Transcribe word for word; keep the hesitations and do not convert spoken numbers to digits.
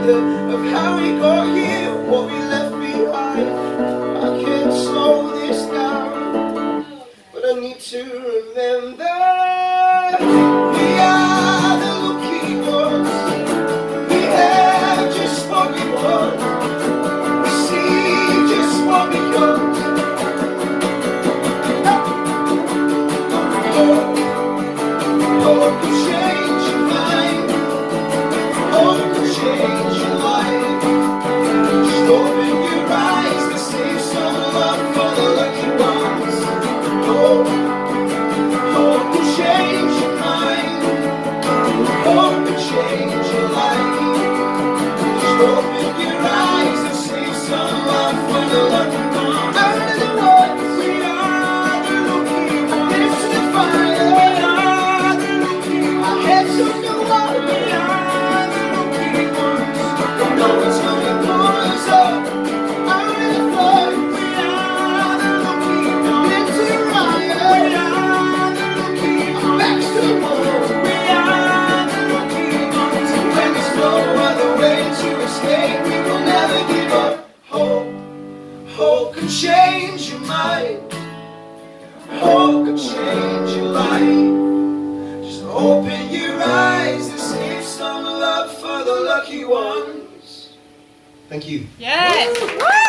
reminder of how we got here, what we left behind. I can't slow this down, but I need to remember we are the lucky ones. We have just what we want, we see just what we got. Hope will change your mind, hope will change your life. Just open your eyes to see some love for the lucky ones. Hope, hope will change your mind, hope will change your life. Just open your eyes to see some love for the lucky ones. Under the ones, we are the lucky ones. Into the fire, we are the lucky ones. Our heads on the wall, we are the lucky ones. No one's gonna pull us up out of the flood. We are the lucky ones. Into the fire, we are the lucky ones. Backs to the wall, we are the lucky ones. When there's no other way to escape, we will never give up. Hope, hope can change your mind, hope can change your life. Just open your eyes and save some love for the lucky ones. Thank you. Yes.